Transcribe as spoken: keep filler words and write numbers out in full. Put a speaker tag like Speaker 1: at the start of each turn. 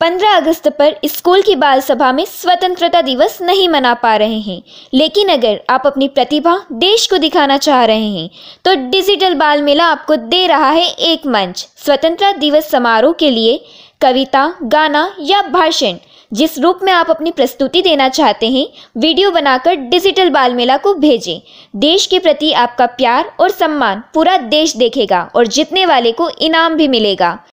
Speaker 1: पंद्रह अगस्त पर स्कूल की बाल सभा में स्वतंत्रता दिवस नहीं मना पा रहे हैं, लेकिन अगर आप अपनी प्रतिभा देश को दिखाना चाह रहे हैं तो डिजिटल बाल मेला आपको दे रहा है एक मंच। स्वतंत्रता दिवस समारोह के लिए कविता, गाना या भाषण, जिस रूप में आप अपनी प्रस्तुति देना चाहते हैं, वीडियो बनाकर डिजिटल बाल मेला को भेजें। देश के प्रति आपका प्यार और सम्मान पूरा देश देखेगा और जीतने वाले को इनाम भी मिलेगा।